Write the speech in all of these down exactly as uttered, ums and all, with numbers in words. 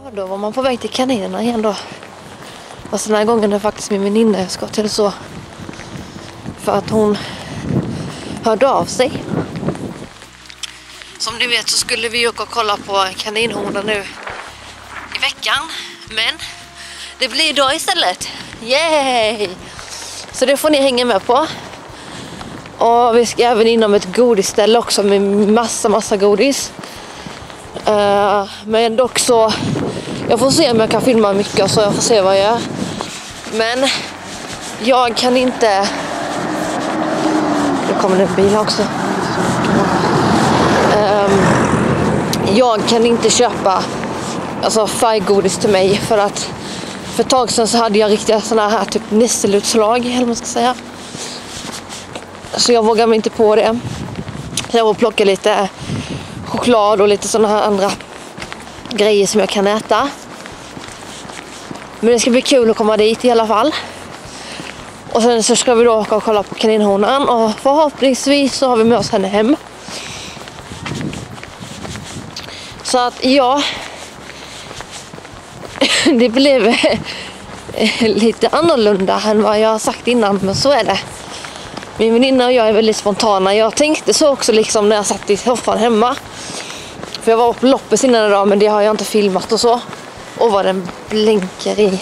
Då var man på väg till kaninerna igen då. Och den här gången är faktiskt min väninna jag ska till så. För att hon hörde av sig. Som ni vet så skulle vi åka och kolla på kaninhornen nu i veckan. Men det blir idag istället. Yay! Så det får ni hänga med på. Och vi ska även inom ett godisställe också med massa massa godis. Uh, men dock så jag får se om jag kan filma mycket så jag får se vad jag gör. Men jag kan inte. Nu kommer det en bil också. Um, jag kan inte köpa alltså färggodis till mig för att för ett tag sedan så hade jag riktiga såna här typ nisselutslag eller vad man ska säga. Så jag vågar mig inte på det. Så jag får plocka lite choklad och lite såna här andra grejer som jag kan äta. Men det ska bli kul att komma dit i alla fall. Och sen så ska vi då åka och kolla på kaninhornen. Och förhoppningsvis så har vi med oss henne hem. Så att ja. Det blev lite annorlunda än vad jag har sagt innan. Men så är det. Min väninna och jag är väldigt spontana. Jag tänkte så också liksom när jag satt i soffan hemma. För jag var på loppis innan idag men det har jag inte filmat och så. Och vad den blänker i.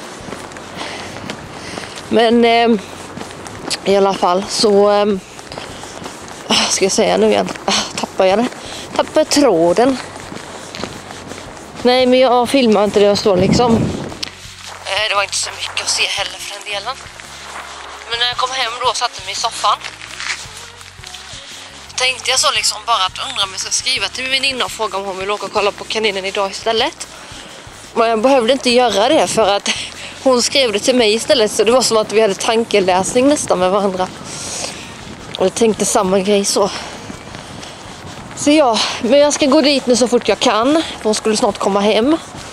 Men eh, i alla fall så eh, ska jag säga nu igen. Tappar jag det? Tappar tråden. Nej men jag filmar inte det jag står liksom. Eh, det var inte så mycket att se heller för den delen. Men när jag kom hem då satte mig i soffan. Tänkte jag så liksom bara att undra om jag ska skriva till min väninna och fråga om hon vill åka och kolla på kaninen idag istället. Men jag behövde inte göra det för att hon skrev det till mig istället. Så det var som att vi hade tankeläsning nästan med varandra. Och jag tänkte samma grej så. Så ja, men jag ska gå dit nu så fort jag kan. Hon skulle snart komma hem.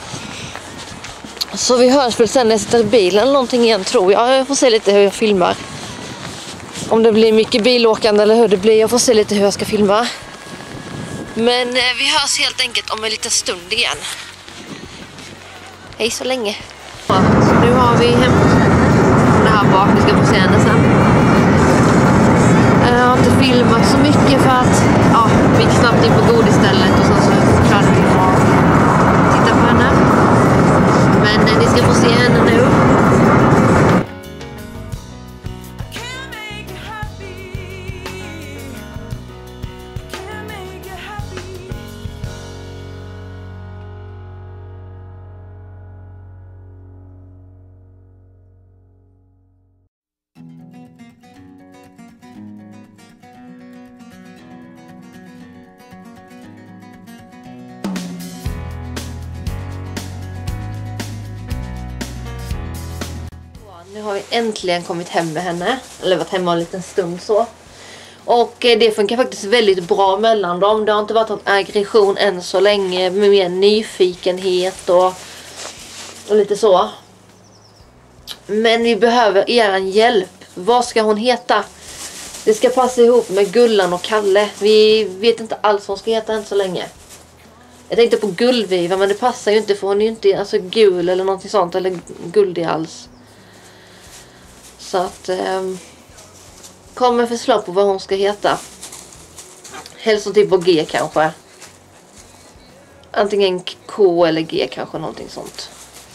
Så vi hörs väl sen när jag sitter i bilen eller någonting igen tror jag. Jag får se lite hur jag filmar. Om det blir mycket bilåkande eller hur det blir. Jag får se lite hur jag ska filma. Men eh, vi hörs helt enkelt om en liten stund igen. Hej så länge. Ja, så nu har vi hemma det här bak. Vi ska få se henne sen. Jag har inte filmat så mycket för att ja, vi gick snabbt in på godistället och så, så klarade vi att titta på henne. Men eh, ni ska få se henne nu. Nu har vi äntligen kommit hem med henne. Eller varit hemma en liten stund så. Och det funkar faktiskt väldigt bra mellan dem. Det har inte varit någon aggression än så länge. Med mer nyfikenhet och, och lite så. Men vi behöver er hjälp. Vad ska hon heta? Det ska passa ihop med Gullan och Kalle. Vi vet inte alls vad hon ska heta än så länge. Jag tänkte på Gullviva men det passar ju inte för hon är ju inte alltså, gul eller någonting sånt. Eller guldig alls. Så att eh, kom med förslag på vad hon ska heta. Helst typ på G kanske. Antingen K eller G kanske någonting sånt.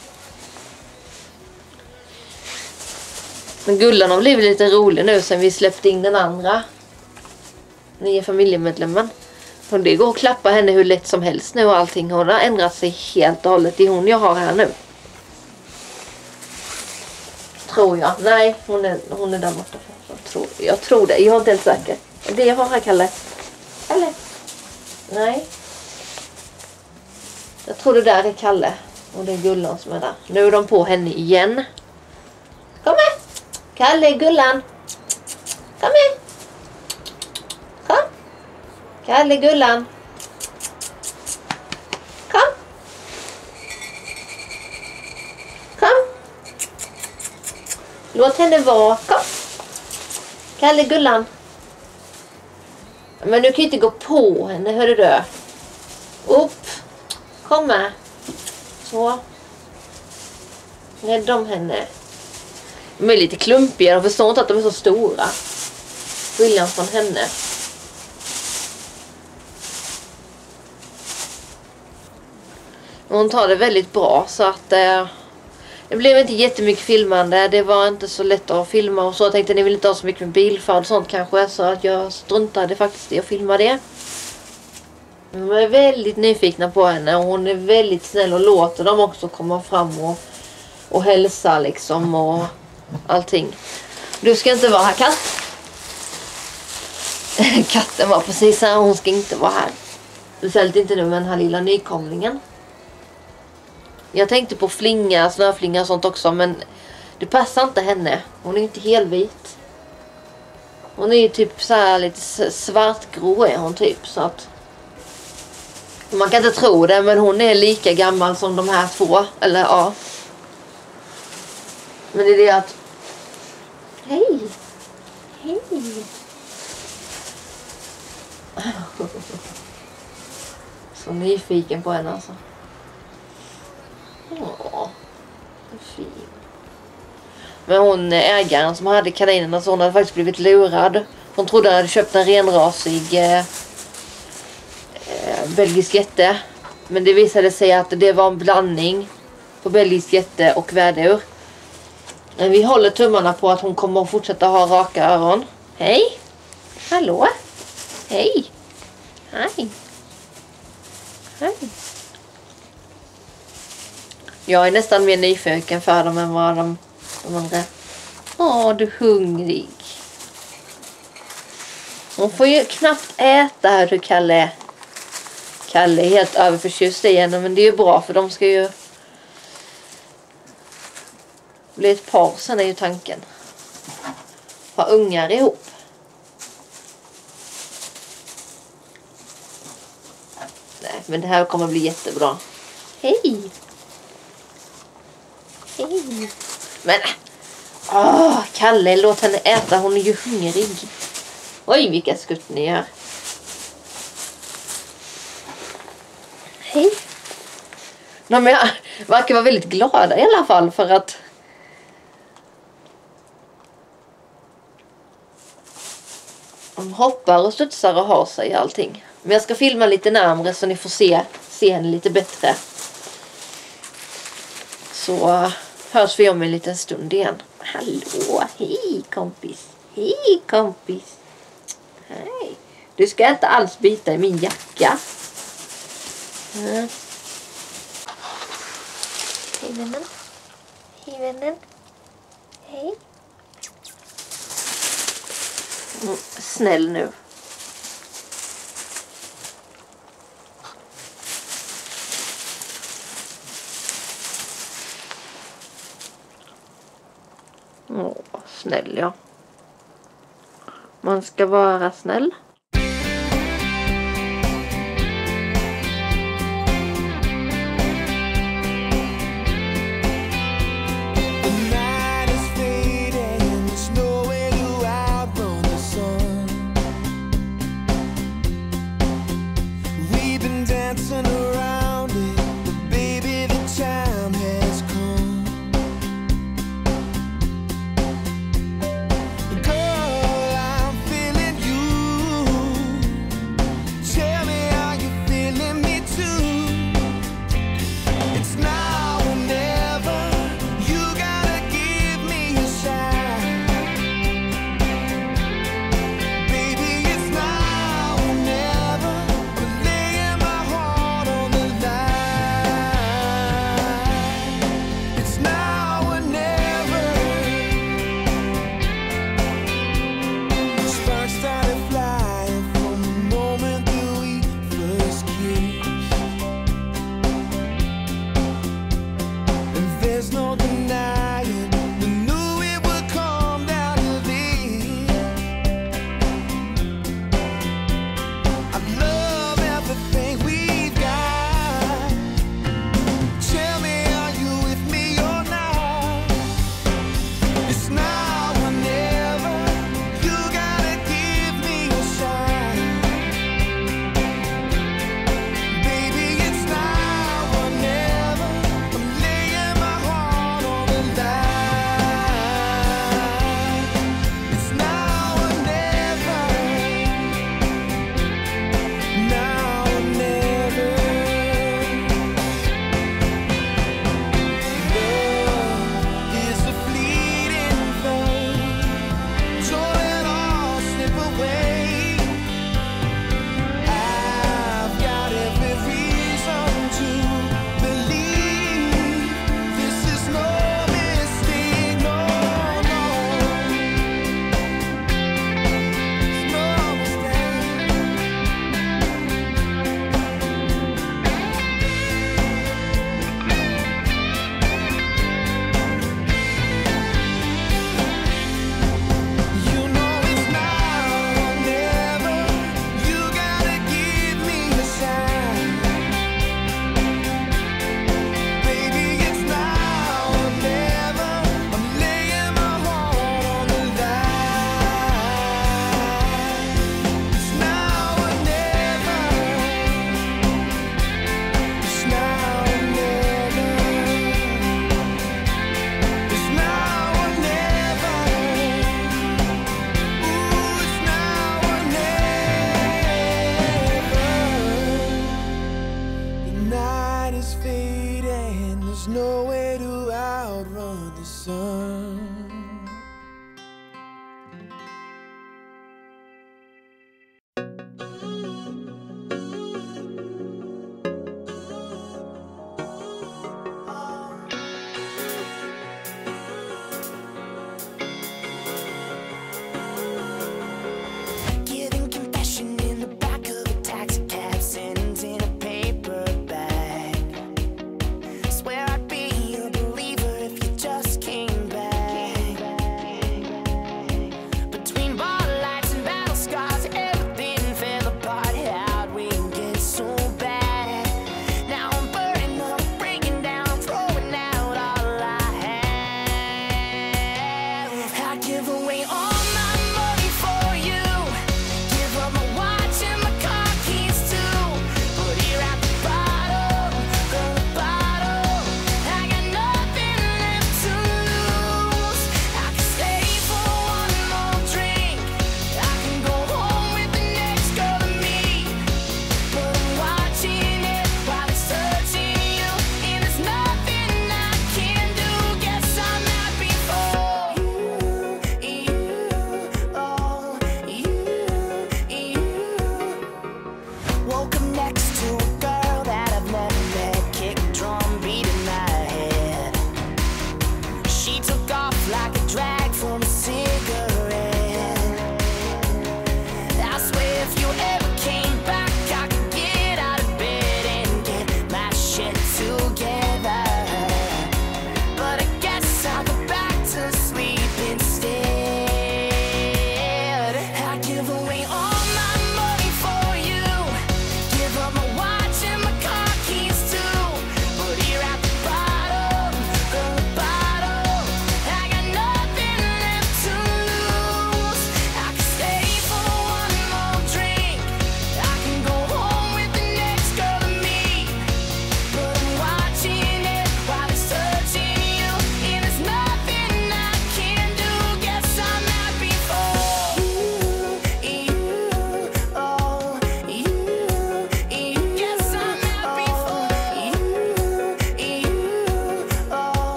Men Gullan har blivit lite rolig nu sen vi släppte in den andra. Nya familjemedlemmen. Och det går att klappa henne hur lätt som helst nu och allting. Hon har ändrat sig helt och hållet. Det är hon jag har här nu. Tror jag. Nej, hon är, hon är där borta. Jag tror, jag tror det. Jag är inte helt säker. Det jag har här, Kalle. Eller? Nej. Jag tror det där är Kalle. Och det är Gullan som är där. Nu är de på henne igen. Kom med. Kalle, Gullan. Kom med. Kom. Kalle, Gullan. Kom. Kom. Låt henne vara. Kom. Kalle, Gullan. Men du kan ju inte gå på henne, hör du? Upp. Kom med. Så. Rädda om henne. De är lite klumpiga. Jag förstår inte att de är så stora. Skillnad från henne. Hon tar det väldigt bra så att eh, det blev inte jättemycket filmande. Det var inte så lätt att filma och så. Jag tänkte ni vill inte ha så mycket med bilfärd och sånt kanske. Så att jag struntade faktiskt i att filma det. De är väldigt nyfikna på henne. Och hon är väldigt snäll och låter dem också komma fram och, och hälsa liksom. Och allting. Du ska inte vara här, katt. Katten var precis här. Hon ska inte vara här. Speciellt inte nu med den här lilla nykomlingen. Jag tänkte på flinga, snöflinga och sånt också. Men det passar inte henne. Hon är inte helvit. Hon är ju typ så här lite svartgrå är hon typ. Så att man kan inte tro det. Men hon är lika gammal som de här två. Eller ja. Men det är det att... Hej! Hej! Så nyfiken på henne alltså. Åh, fin. Men hon ägaren som hade kaninerna så hon hade faktiskt blivit lurad. Hon trodde hon hade köpt en renrasig eh, belgisk jätte. Men det visade sig att det var en blandning på belgisk jätte och värdur. Men vi håller tummarna på att hon kommer att fortsätta ha raka öron. Hej! Hallå! Hej! Hej! Hej! Jag är nästan mer nyfiken för dem än vad de, de andra. Åh, du är hungrig. Hon får ju knappt äta här, du Kalle. Kalle är helt överförtjust igen, men det är ju bra för de ska ju bli ett par, sen är ju tanken. Ha ungar ihop. Nej, men det här kommer bli jättebra. Hej! Hej! Men, åh, Kalle, låt henne äta, hon är ju hungrig. Oj, vilka skutt ni gör. Hej! De verkar vara väldigt glada i alla fall för att de hoppar och studsar och har sig allting. Men jag ska filma lite närmare så ni får se, se henne lite bättre. Så hörs vi om en liten stund igen. Hallå, hej kompis. Hej kompis. Hej. Du ska inte alls bita i min jacka. Mm. Hej vännen. Hej vännen. Hej. Mm, snäll nu. Åh, snäll ja. Man ska vara snäll. Girl, I'm feeling you.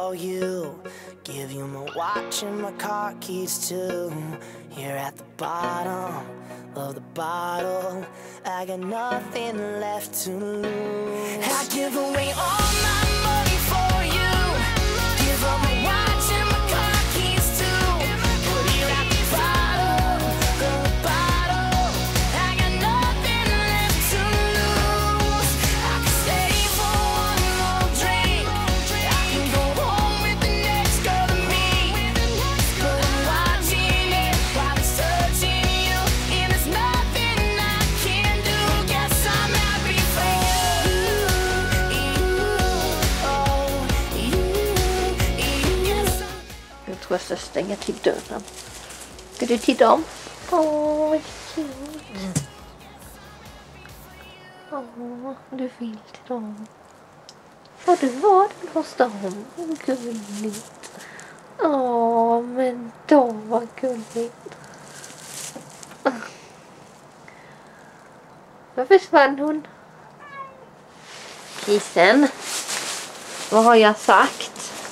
for you. Give you my watch and my car keys too. Here at the bottom of the bottle, I got nothing left to lose. I give away all my money for you. Give up my watch and my car keys too. But here at the bottom of the bottle, I got nothing left to lose. I can stay for one more drink. I can go home with the next girl to me. But I'm watching it while it's touching you, and there's nothing I can do. Guess I'm happy for you. Oh, you, you. Yes, Jag tror jag ska stänga till dörren. Ska du titta om? Åh, vad cute. Åh, du vill till dem. Och du var den hos dem. Gulligt. Åh, men de var gulligt. Var försvann hon? Kissen. Vad har jag sagt?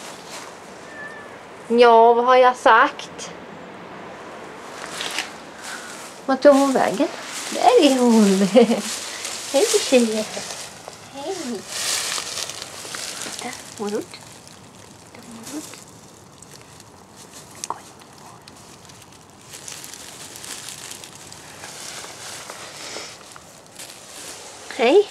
Ja, vad har jag sagt? Vad tog hon vägen? Där är hon. Hej tjejer. Hej. Där, morot. Där, morot. Oj. Hej.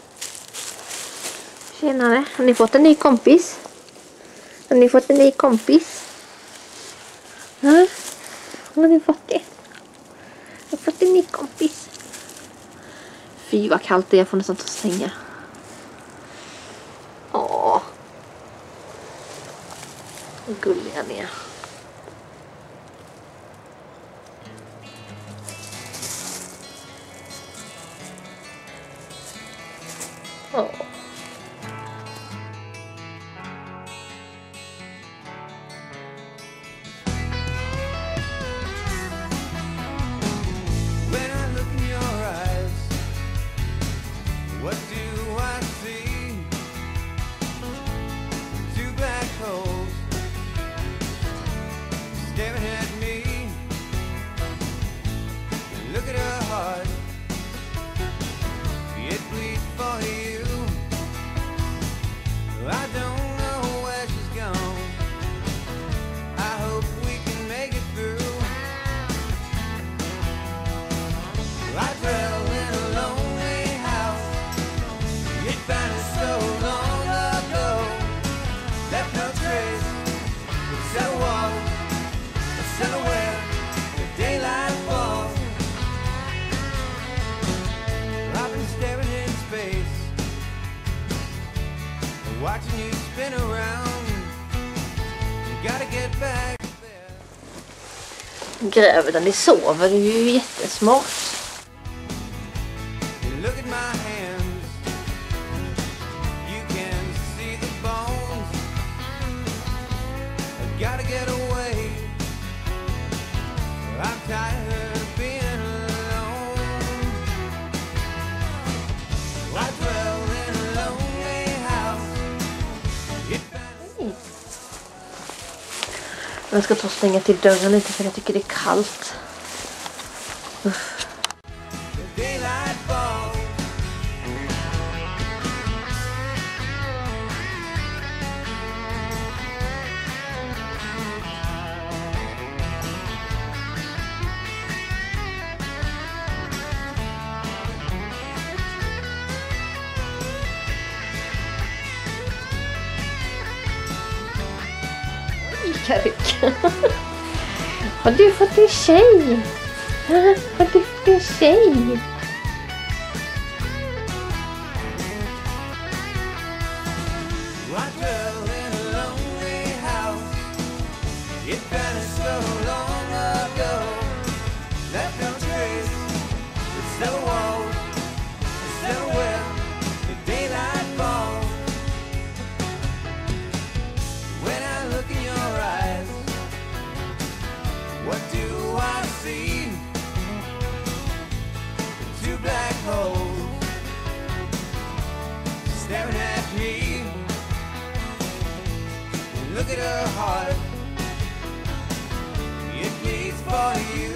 Tjenare. Har ni fått en ny kompis? Har ni fått en ny kompis? Ja, har ni fått det? Jag har fått en ny kompis. Fy vad kallt det är, jag får nästan ta stänga. Åh. Vad gulliga ni är. Åh. What do I see? Two black holes staring at me. Look at her heart, it bleeds for you. I don't know where she's gone. I hope we can make it through. I dwell in a lonely house. It vanished so long ago, left no trace. It's a wall, a silhouette, the daylight falls. I've been staring in space, watching you spin around. You gotta get back there. Gräver där ni sover, det är ju jättesmart. Look at my hands, you can see the bones. I gotta get away, I'm tired of being alone. I dwell in a lonely house. It vanished. Jag ska ta och stänga till dörren lite för jag tycker det är kallt. Uff. The daylight falls. Karika. Har du fått en tjej? Har du fått en tjej? I dwell in a lonely house. It vanished so long ago, left no trace. It's still a wall, it's still where the daylight falls. When I look in your eyes, what do I see? Two black holes staring at me. Look at her heart, it beats for you.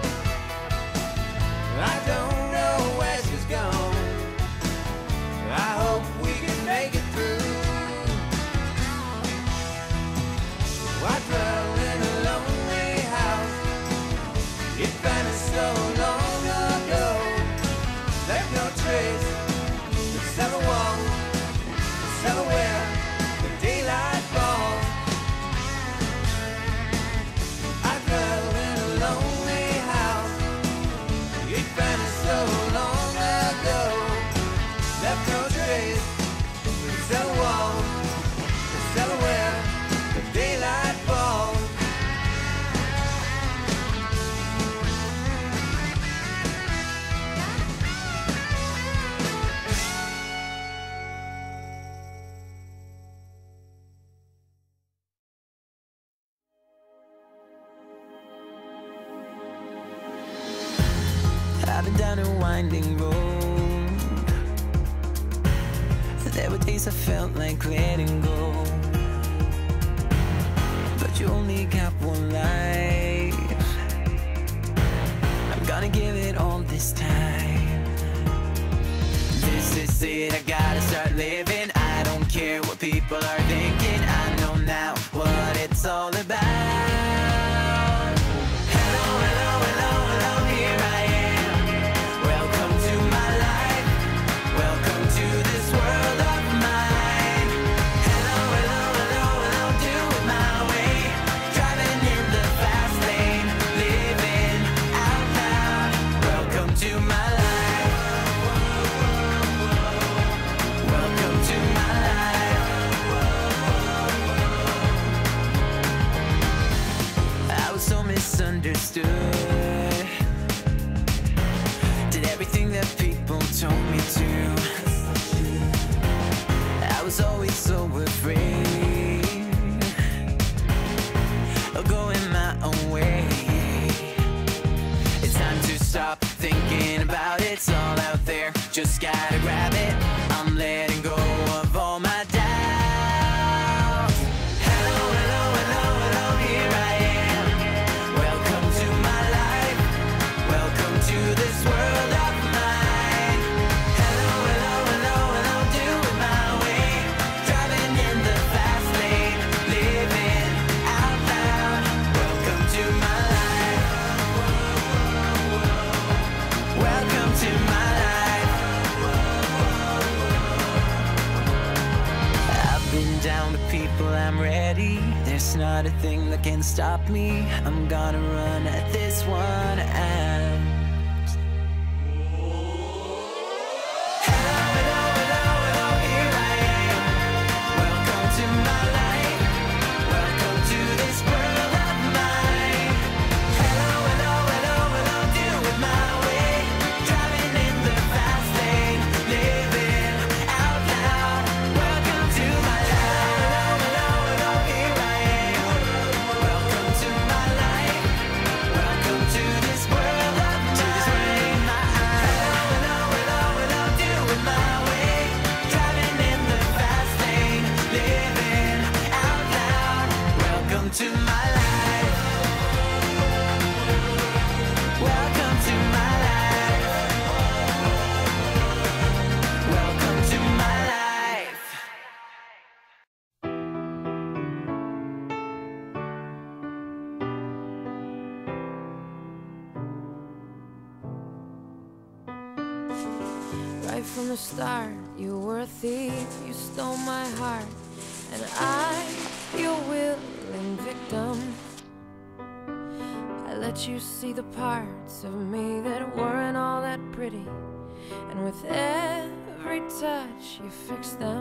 I don't know where she's gone. I hope we can make it through. I dwell in a lonely house. It vanished so long ago. Left no trace. It's never walk. It's never where the daylight falls. I dwell in a lonely house. It vanished so long ago. Left no trace. It's never walk. It's never where the daylight falls. I've been down a winding road. There were days I felt like letting go, but you only got one life. I'm gonna give it all this time. This is it, I gotta start living. I don't care what people are thinking. I know now what it's all about. Hello, hello, hello, hello, here I am. Welcome to my life. Welcome to this world of mine. Hello, hello, hello, hello, do it my way. Driving in the fast lane, living out loud. Welcome to my life. Welcome to my life. I was so misunderstood. Did everything that people told me to. I was always so afraid of going my own way. It's time to stop thinking about it. It's all out there, just gotta grab it. I'm letting go of all my doubts. Hello, hello, hello, hello, here I am. Welcome to my life. Welcome to this world of mine. Hello, hello, hello, hello, do it my way. Driving in the fast lane, living out loud. Welcome to my life. Welcome to my life. I've been down to people, I'm ready. There's not a thing that can stop me. I'm gonna run at this one out. Hello, hello, hello, hello, here I am. Welcome to my life. Welcome to this world of mine. Hello, hello, hello, hello, do it my way. Driving in the fast lane, living out loud. Welcome to my life. Hello, hello, hello, here I am. Welcome to my life. Welcome to this world of mine. Hello, hello, hello, hello, do it my way. Driving in the fast lane, living out loud. Welcome to my life. Welcome to my life. Welcome to my life. Right from the start, you were a thief, you stole my heart, and I, your willing victim. I let you see the parts of me that weren't all that pretty, and with every touch you fixed them.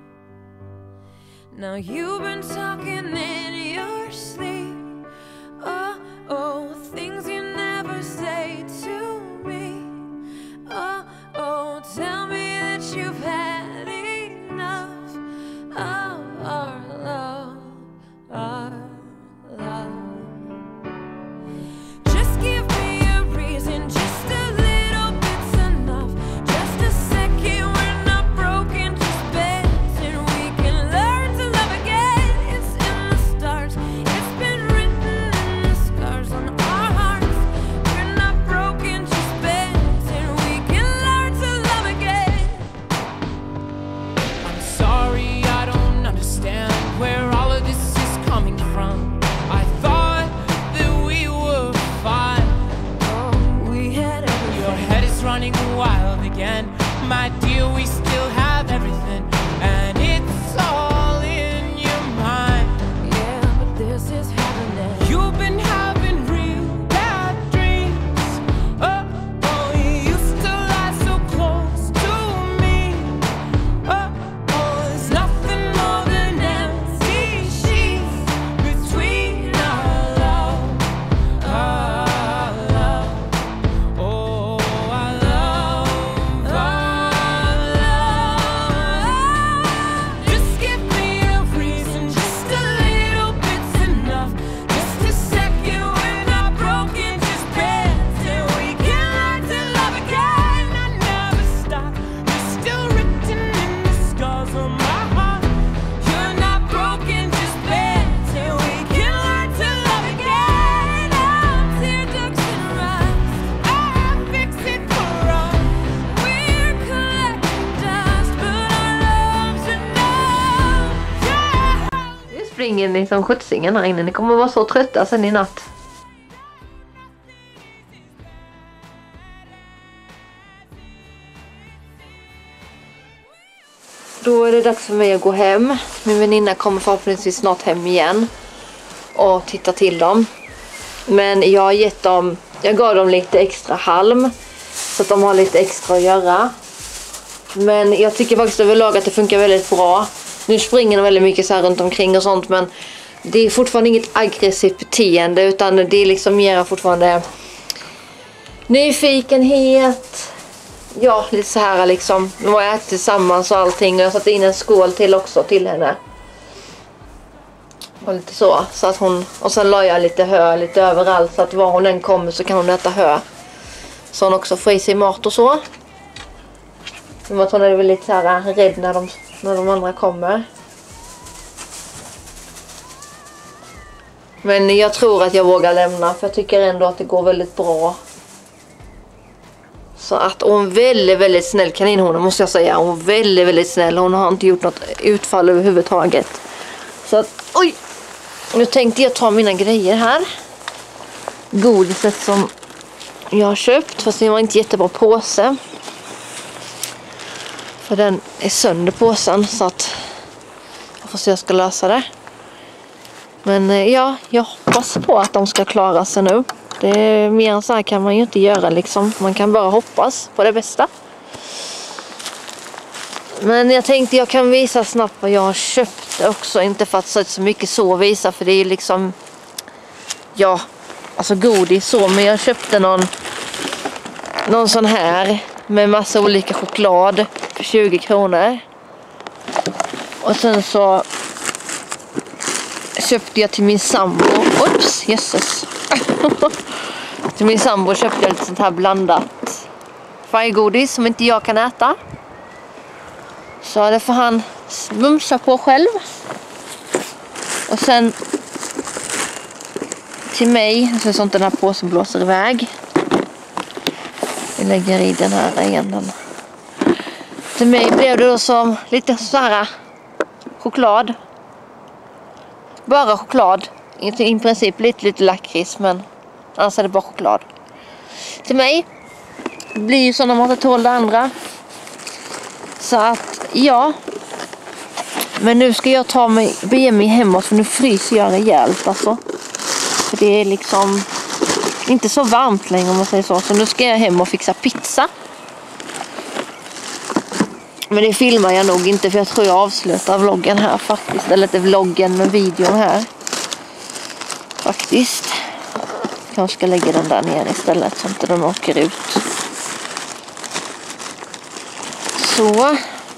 Now you've been talking in your sleep. Oh, oh, things you never say to me. Oh, oh, tell me that you've had enough of our love, our love. Just give me a reason, just a little bit's enough. Just a second, we're not broken, just bends, and we can learn to love again. It's in running wild again. My dear, we still have everything, and it's all in your mind. Yeah, but this is happening. You've been having real bad dreams. Oh, oh, you used to lie so close to me. Oh, oh, there's nothing more than empty sheets between our love, our love. Oh, our love, our love. Just give me a reason, just a little bit's enough. Just a second when I'm broken, just bend and we can learn to love again. I never stop, you're still written in the scars on my heart. You're not broken, just bend and we can learn to love again. I'm tear ducts and rust. I'll fix it for us. We're collecting dust, but our love's enough. Yeah. Nu springer ni som skjutsingen här inne. Ni kommer vara så trötta sen i natt. Då är det dags för mig att gå hem. Min väninna kommer förhoppningsvis snart hem igen. Och titta till dem. Men jag har gett dem, jag gav dem lite extra halm. Så att de har lite extra att göra. Men jag tycker faktiskt överlag att det funkar väldigt bra. Nu springer de väldigt mycket så här runt omkring och sånt. Men det är fortfarande inget aggressivt beteende. Utan det är liksom mer fortfarande nyfikenhet. Ja, lite så här liksom. De har ätit tillsammans och allting. Och jag satte in en skål till också till henne. Och lite så. Så att hon, och sen la jag lite hö lite överallt. Så att var hon än kommer så kan hon äta hö. Så hon också får i sig mat och så. Men att hon är väl lite så här rädd när de, när de andra kommer. Men jag tror att jag vågar lämna. För jag tycker ändå att det går väldigt bra. Så att hon är väldigt, väldigt snäll kaninhonen måste jag säga. Hon är väldigt, väldigt snäll. Hon har inte gjort något utfall överhuvudtaget. Så att, oj! Nu tänkte jag ta mina grejer här. Godiset som jag har köpt. Fast det var inte jättebra påse. För den är sönder påsen. Så att jag får se hur jag ska lösa det. Men ja, jag hoppas på att de ska klara sig nu. Det är mer än så här kan man ju inte göra liksom. Man kan bara hoppas på det bästa. Men jag tänkte jag kan visa snabbt vad jag har köpt också. Inte för att så, så mycket så visa. För det är liksom, ja, alltså godis så. Men jag köpte någon, någon sån här med massa olika choklad för tjugo kronor. Och sen så köpte jag till min sambo. Oops, jösses. Till min sambo köpte jag lite sånt här blandat färggodis som inte jag kan äta. Så det får han mumsa på själv. Och sen till mig, så sånt den här påsen blåser iväg. Vi lägger i den här igen. Den. Till mig blev det då som lite så här choklad. Bara choklad. I princip lite, lite lakrits, men annars är det bara choklad. Till mig blir ju så när man inte tål det andra. Så att, ja. Men nu ska jag ta mig, bege mig hemåt för nu fryser jag rejält alltså. För det är liksom inte så varmt längre om man säger så. Så nu ska jag hem och fixa pizza. Men det filmar jag nog inte för jag tror jag avslutar vloggen här faktiskt. Eller inte vloggen men videon här. Faktiskt. Kanske ska lägga den där ner istället så inte den åker ut. Så.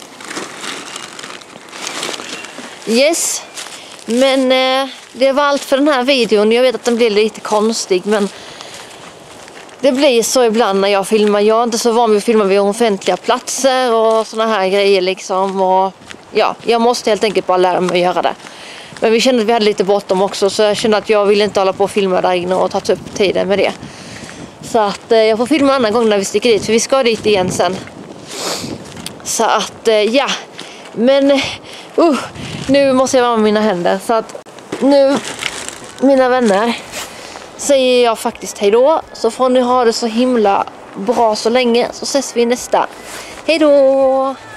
Yes. Men eh, det var allt för den här videon. Jag vet att den blir lite konstig men det blir så ibland när jag filmar. Jag är inte så van vid att filma vid offentliga platser och såna här grejer liksom. Och ja, jag måste helt enkelt bara lära mig att göra det. Men vi kände att vi hade lite bråttom också så jag kände att jag ville inte hålla på och filma där inne och ta upp tiden med det. Så att eh, jag får filma en annan gång när vi sticker dit för vi ska dit igen sen. Så att eh, ja, men uh, nu måste jag vara med mina händer så att nu mina vänner säger jag faktiskt hej då. Så får ni ha det så himla bra så länge, så ses vi i nästa. Hej då!